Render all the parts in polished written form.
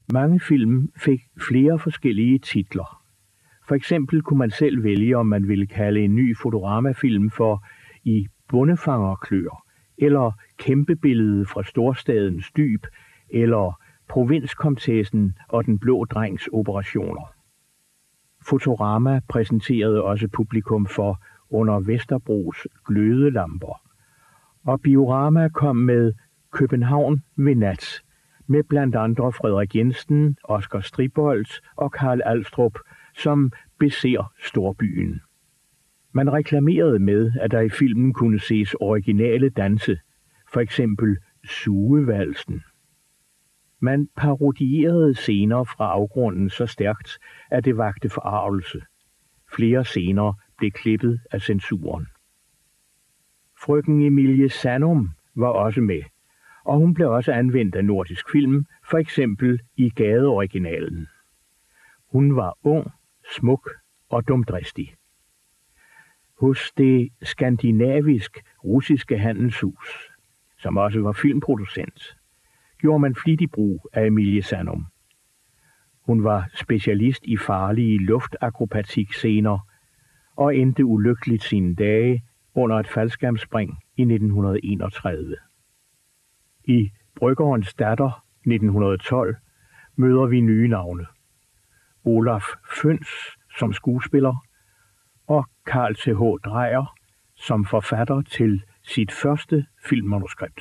Mange film fik flere forskellige titler. For eksempel kunne man selv vælge, om man ville kalde en ny Fotorama-film for I bondefangerklør, eller Kæmpebilledet fra storstadens dyb, eller Provinskomtessen og den blå drengs operationer. Fotorama præsenterede også publikum for Under Vesterbros glødelamper, og Biorama kom med København ved nat, med blandt andre Frederik Jensen, Oscar Stribold og Carl Alstrup, som beser storbyen. Man reklamerede med, at der i filmen kunne ses originale danse, for eksempel Sugevalsen. Man parodierede scener fra afgrunden så stærkt, at det vakte forargelse. Flere scener blev klippet af censuren. Frøken Emilie Sandum var også med, og hun blev også anvendt af Nordisk Film, for eksempel i Gadeoriginalen. Hun var ung, smuk og dumdristig. Hos det skandinavisk-russiske handelshus, som også var filmproducent, gjorde man flittig brug af Emilie Sandum. Hun var specialist i farlige luftakrobatik-scener og endte ulykkeligt sine dage under et faldskærmsspring i 1931. I Bryggerens datter 1912 møder vi nye navne. Olaf Føns som skuespiller og Carl Th. Dreyer som forfatter til sit første filmmanuskript.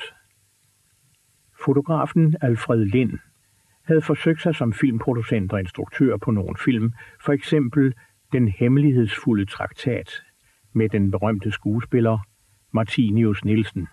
Fotografen Alfred Lind havde forsøgt sig som filmproducent og instruktør på nogle film, for eksempel Den hemmelighedsfulde traktat med den berømte skuespiller Martinius Nielsen.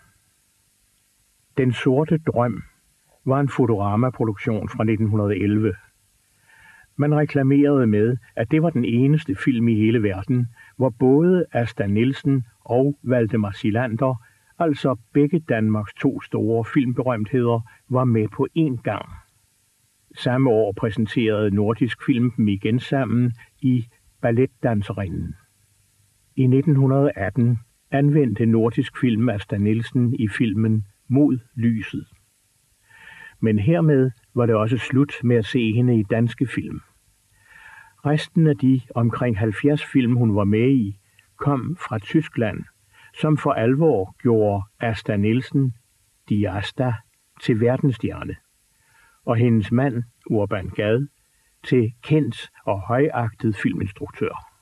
Den sorte drøm var en Fotorama-produktion fra 1911. Man reklamerede med, at det var den eneste film i hele verden, hvor både Asta Nielsen og Valdemar Silander, altså begge Danmarks 2 store filmberømtheder, var med på én gang. Samme år præsenterede Nordisk Film dem igen sammen i Balletdanserinden. I 1918 anvendte Nordisk Film Asta Nielsen i filmen Mod lyset. Men hermed var det også slut med at se hende i danske film. Resten af de omkring 70 film, hun var med i, kom fra Tyskland, som for alvor gjorde Asta Nielsen, Die Asta, til verdensstjerne, og hendes mand, Urban Gad, til kendt og højagtet filminstruktør.